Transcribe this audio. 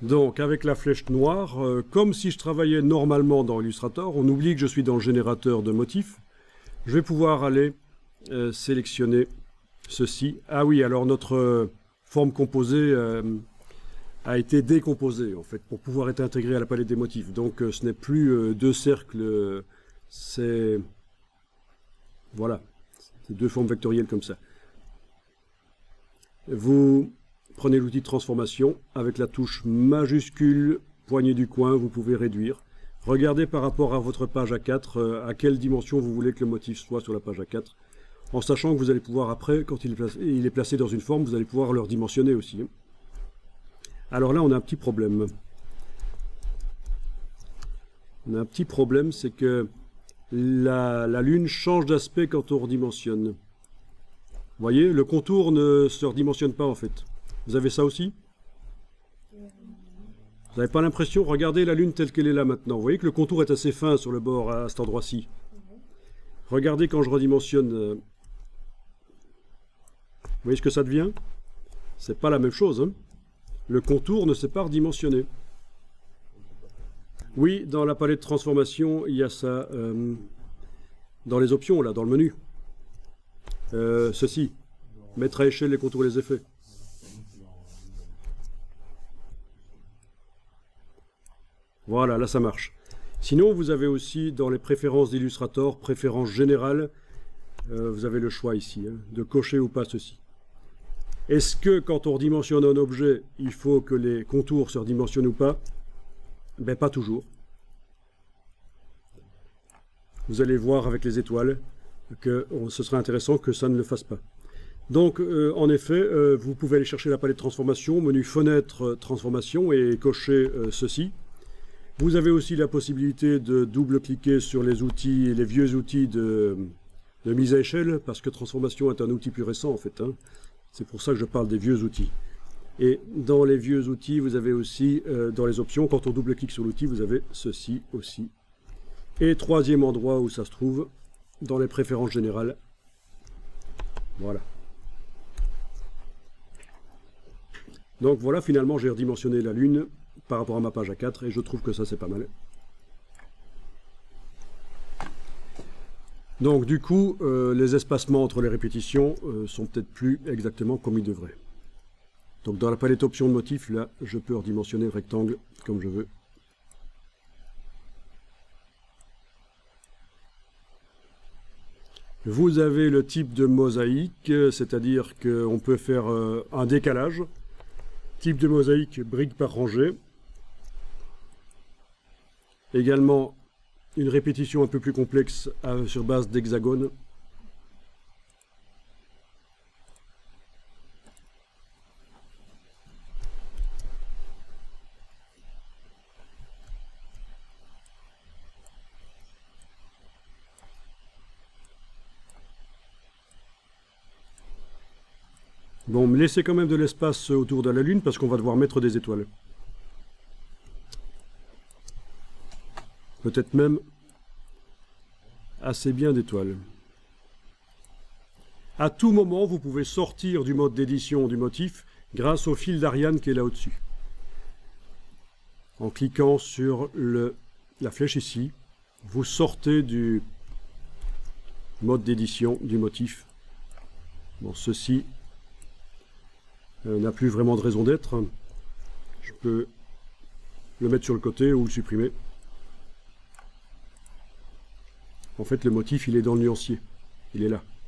Donc avec la flèche noire, comme si je travaillais normalement dans Illustrator, on oublie que je suis dans le générateur de motifs. Je vais pouvoir aller sélectionner ceci. Ah oui, alors notre forme composée a été décomposée en fait pour pouvoir être intégrée à la palette des motifs. Donc ce n'est plus deux cercles, c'est voilà, c'est deux formes vectorielles comme ça. Vous prenez l'outil de transformation avec la touche majuscule, poignée du coin, vous pouvez réduire. Regardez par rapport à votre page A4 à quelle dimension vous voulez que le motif soit sur la page A4, en sachant que vous allez pouvoir après, quand il est placé dans une forme, vous allez pouvoir le redimensionner aussi. Alors là, on a un petit problème. On a un petit problème, c'est que la Lune change d'aspect quand on redimensionne. Vous voyez, le contour ne se redimensionne pas en fait. Vous avez ça aussi? Vous n'avez pas l'impression? Regardez la Lune telle qu'elle est là maintenant. Vous voyez que le contour est assez fin sur le bord à cet endroit-ci. Regardez quand je redimensionne. Vous voyez ce que ça devient? C'est pas la même chose. Hein? Le contour ne s'est pas redimensionné. Oui, dans la palette de transformation, il y a ça. Dans les options, là, dans le menu. Ceci. Mettre à échelle les contours et les effets. Voilà, là ça marche. Sinon, vous avez aussi dans les préférences d'Illustrator, préférences générales, vous avez le choix ici, hein, de cocher ou pas ceci. Est-ce que quand on redimensionne un objet, il faut que les contours se redimensionnent ou pas? Ben pas toujours. Vous allez voir avec les étoiles que ce serait intéressant que ça ne le fasse pas. Donc, en effet, vous pouvez aller chercher la palette de transformation, menu fenêtre transformation et cocher ceci. Vous avez aussi la possibilité de double-cliquer sur les outils, les vieux outils de mise à échelle, parce que transformation est un outil plus récent en fait. Hein. C'est pour ça que je parle des vieux outils. Et dans les vieux outils, vous avez aussi, dans les options, quand on double-clique sur l'outil, vous avez ceci aussi. Et troisième endroit où ça se trouve, dans les préférences générales. Voilà. Donc voilà, finalement, j'ai redimensionné la Lune par rapport à ma page A4 et je trouve que ça, c'est pas mal. Donc du coup, les espacements entre les répétitions sont peut-être plus exactement comme ils devraient. Donc dans la palette options de motifs, là, je peux redimensionner le rectangle comme je veux. Vous avez le type de mosaïque, c'est-à-dire qu'on peut faire un décalage. Type de mosaïque, brique par rangée. Également, une répétition un peu plus complexe sur base d'hexagone. Bon, mais laissez quand même de l'espace autour de la Lune parce qu'on va devoir mettre des étoiles. Peut-être même assez bien d'étoiles. À tout moment, vous pouvez sortir du mode d'édition du motif grâce au fil d'Ariane qui est là au-dessus. En cliquant sur la flèche ici, vous sortez du mode d'édition du motif. Bon, ceci n'a plus vraiment de raison d'être. Je peux le mettre sur le côté ou le supprimer. En fait, le motif, il est dans le nuancier. Il est là.